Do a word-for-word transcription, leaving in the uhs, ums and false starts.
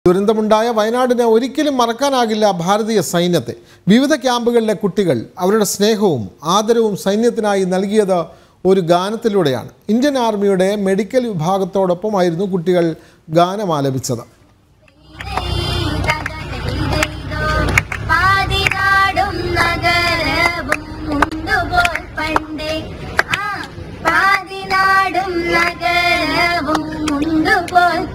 ദുരന്തമുണ്ടായ വയനാടിനെ ഒരിക്കലും മറക്കാനാകില്ല ഭാരതീയ സൈന്യത്തെ. വിവിധ ക്യാമ്പുകളിലെ കുട്ടികൾ അവരുടെ സ്നേഹവും ആദരവും സൈന്യത്തിനായി നൽകിയത് ഒരു ഗാനത്തിലൂടെയാണ്. ഇന്ത്യൻ ആർമിയുടെ മെഡിക്കൽ വിഭാഗത്തോടൊപ്പമായിരുന്നു കുട്ടികൾ ഗാനം ആലപിച്ചത്. പാതിനാടും നഗരവും മുണ്ടുപോൽ